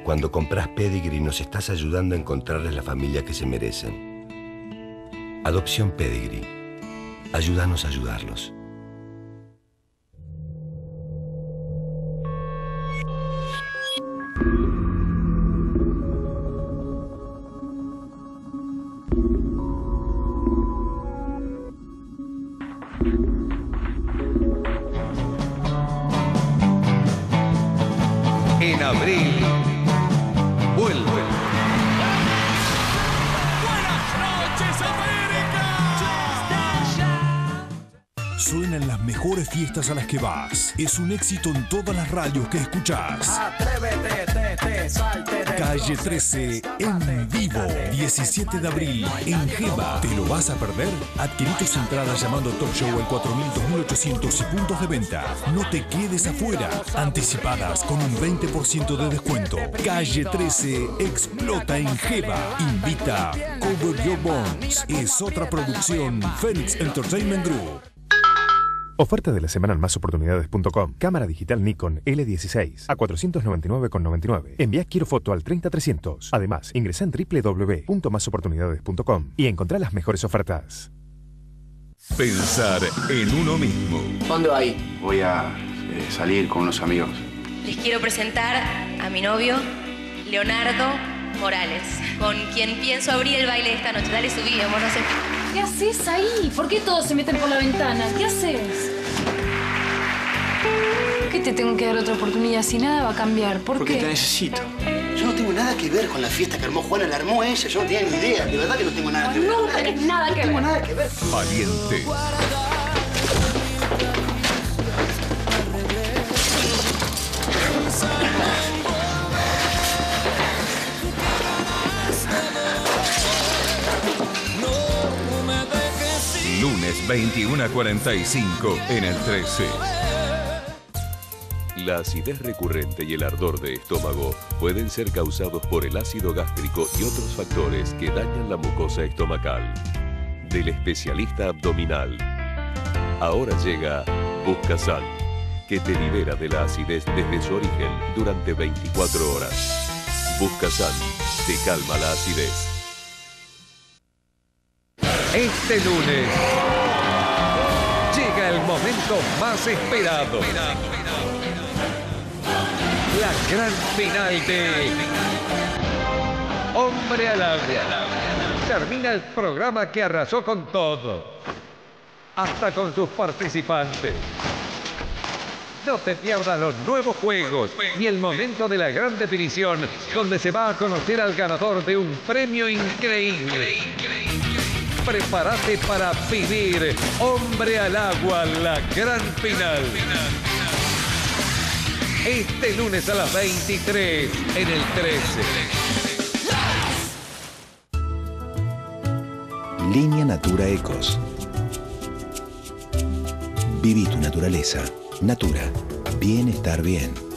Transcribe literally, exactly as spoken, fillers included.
Cuando compras Pedigree nos estás ayudando a encontrarles la familia que se merecen. Adopción Pedigree. Ayúdanos a ayudarlos. En abril, vuelve. ¡Buenas noches, América! Suenan las mejores fiestas a las que vas. Es un éxito en todas las radios que escuchás. Atrévete, te, te, salte de Calle trece en vivo. diecisiete de abril en Gema. ¿Te lo vas a perder? Adquirí tus entradas llamando Top Show al cuatro mil, dos mil ochocientos y puntos de venta. No te quedes afuera. Anticipadas con un veinte por ciento de descuento. Calle trece explota en Gema. Invita Cover Your Bones. Es otra producción Phoenix Entertainment Group. Oferta de la semana en más oportunidades punto com. Cámara digital Nikon L dieciséis a cuatrocientos noventa y nueve con noventa y nueve. Envía quiero foto al treinta trescientos. Además, ingresa en doble u doble u doble u punto más oportunidades punto com y encontrá las mejores ofertas. Pensar en uno mismo. ¿Dónde va ahí? Voy a eh, salir con unos amigos. Les quiero presentar a mi novio, Leonardo Morales, con quien pienso abrir el baile de esta noche. Dale subí, amor, no sé. ¿Qué haces ahí? ¿Por qué todos se meten por la ventana? ¿Qué haces? ¿Por qué te tengo que dar otra oportunidad si nada va a cambiar? ¿Por Porque qué? te necesito. Yo no tengo nada que ver con la fiesta que armó Juana, la armó ella. Yo no tenía ni idea. De verdad que no tengo nada que ver. No tenés nada que ver. No tengo nada que ver. Valiente. Lunes veintiuno a cuarenta y cinco en el trece. La acidez recurrente y el ardor de estómago pueden ser causados por el ácido gástrico y otros factores que dañan la mucosa estomacal. Del especialista abdominal. Ahora llega Buscasan, que te libera de la acidez desde su origen durante veinticuatro horas. Buscasan te calma la acidez. Este lunes llega el momento más esperado. La gran final de Hombre al Agua. Termina el programa que arrasó con todo, hasta con sus participantes. No te pierdas los nuevos juegos ni el momento de la gran definición, donde se va a conocer al ganador de un premio increíble. Prepárate para vivir Hombre al Agua, la gran final. Este lunes a las veintitrés en el trece. Línea Natura Ecos. Viví tu naturaleza. Natura. Bienestar bien.